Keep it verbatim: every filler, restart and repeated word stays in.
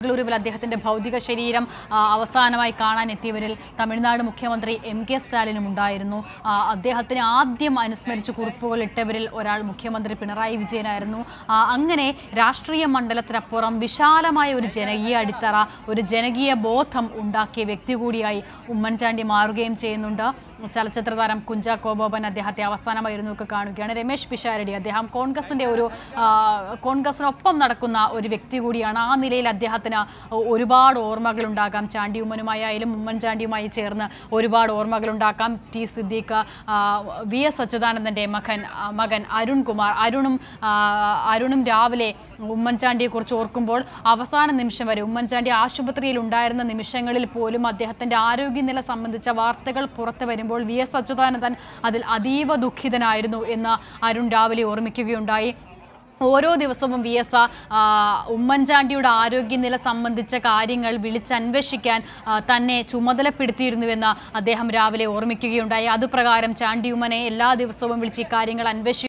ബംഗളൂരുവിൽ അദ്ദേഹത്തിന്റെ ഭൗതിക ശരീരം അവസാനമായി കാണാൻ എത്തിയവരിൽ തമിഴ്നാട് മുഖ്യമന്ത്രി എം കെ സ്റ്റാലിനും ഉണ്ടായിരുന്നു. അദ്ദേഹത്തിന് ആദ്യം അനുസ്മരിച്ച് കുറിപ്പുകൾ ഇട്ടവരിൽ ഒരാൾ മുഖ്യമന്ത്രി പിണറായി വിജയനായിരുന്നു. അങ്ങനെ രാഷ്ട്രീയ മണ്ഡലത്തിനപ്പുറം വിശാലമായ ഒരു ജനകീയ അടിത്തറ, ഒരു ജനകീയ ബോധം ഉണ്ടാക്കിയ വ്യക്തി കൂടിയായി ഉമ്മൻചാണ്ടി മാറുകയും ചെയ്യുന്നുണ്ട്. ചലച്ചിത്ര താരം കുഞ്ചാക്കോ ബോബൻ അദ്ദേഹത്തെ അവസാനമായിരുന്നു ഒക്കെ കാണുകയാണ്. രമേശ് പിഷാരടി അദ്ദേഹം കോൺഗ്രസിന്റെ ഒരു കോൺഗ്രസിനൊപ്പം നടക്കുന്ന ഒരു വ്യക്തി കൂടിയാണ്. ആ നിലയിൽ അദ്ദേഹത്തിന് ഒരുപാട് ഓർമ്മകൾ ഉണ്ടാകാം. ചാണ്ടി ഉമ്മനുമായാലും ഉമ്മൻചാണ്ടിയുമായി ചേർന്ന് ഒരുപാട് ഓർമ്മകൾ ഉണ്ടാക്കാം. ടി സിദ്ദീഖ്, വി എസ് അച്യുതാനന്ദന്റെ മകൻ മകൻ അരുൺകുമാർ അരുണും അരുണും രാവിലെ ഉമ്മൻചാണ്ടിയെ കുറിച്ച് ഓർക്കുമ്പോൾ അവസാന നിമിഷം വരെ ഉമ്മൻചാണ്ടി ആശുപത്രിയിൽ ഉണ്ടായിരുന്ന നിമിഷങ്ങളിൽ പോലും അദ്ദേഹത്തിന്റെ ആരോഗ്യനില സംബന്ധിച്ച വാർത്തകൾ പുറത്തു വരുമ്പോൾ വി എസ് അച്യുതാനന്ദൻ അതിൽ അതീവ ദുഃഖിതനായിരുന്നു എന്ന് അരുൺ രാവിലെ ഓർമ്മിക്കുകയുണ്ടായി. ഓരോ ദിവസവും വി എസ് ഉമ്മൻചാണ്ടിയുടെ ആരോഗ്യനില സംബന്ധിച്ച കാര്യങ്ങൾ വിളിച്ചന്വേഷിക്കാൻ തന്നെ ചുമതലപ്പെടുത്തിയിരുന്നുവെന്ന് അദ്ദേഹം രാവിലെ ഓർമ്മിക്കുകയുണ്ടായി. അതുപ്രകാരം ചാണ്ടി ഉമ്മനെ എല്ലാ ദിവസവും വിളിച്ച് ഈ കാര്യങ്ങൾ അന്വേഷിക്കും